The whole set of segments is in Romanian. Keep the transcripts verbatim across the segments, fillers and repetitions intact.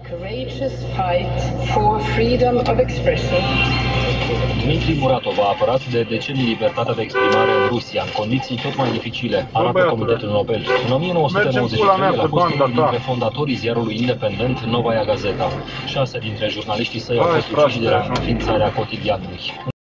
Courageous fight for freedom of expression. Dmitri Muratov a apărat de decenii libertatea de exprimare în Rusia, în condiții tot mai dificile, arată Comitetul Nobel. În o mie nouă sute nouăzeci și trei, el a fost unul dintre fondatorii ziarului independent Novaya Gazeta. Șase dintre jurnaliștii săi au fost uciși de la înființarea cotidianului.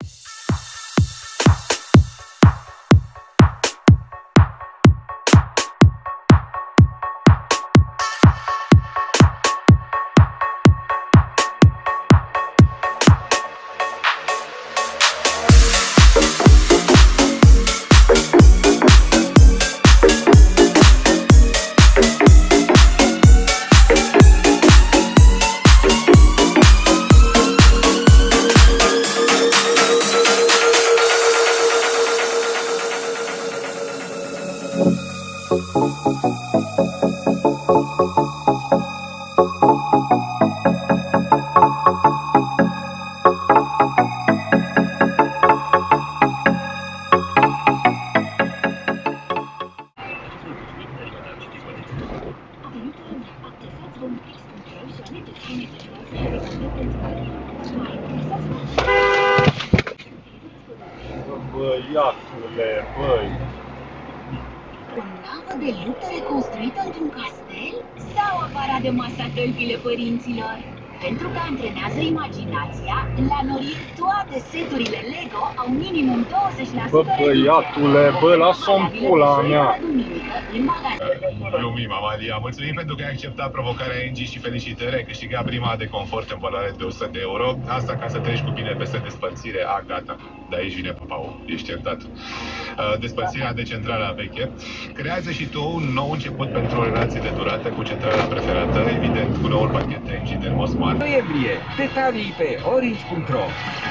Băiatule, băi! O navă de luptă reconstruită într-un castel? Sau aparat de masa tălpile părinților? Pentru că antrenează imaginația, la Norir toate seturile Lego au minimum douăzeci la sută. Bă, băiatule, bă, lasă-mi pula mea! Glumim, Amalia. Mulțumim pentru că ai acceptat provocarea Angie și felicitări. Ai câștigat prima de confort în valoare de o sută de euro. Asta ca să treci cu bine peste despărțire. A, gata. De aici vine papau. Ești iertat. Despărțirea de centrala veche. Creează și tu un nou început pentru o relație de durată cu centrala preferată, evident cu noul pachet Angie de Mosmar. Noiembrie. Detalii pe orange punct ro.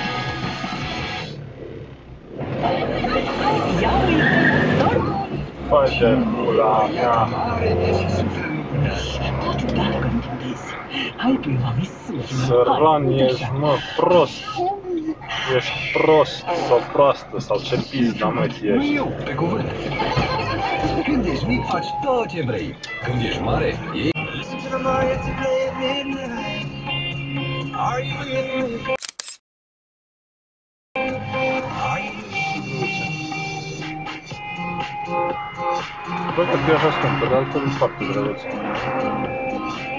Fă de pula mea! Săran ești, mă, prost! Ești prost sau proastă sau ce pizda, mă, ești? Eu, pe cuvânt. Când ești mic, faci tot ce vrei. Când ești mare, e... Bă, că e așa scumpă, de altfel e foarte drăguț.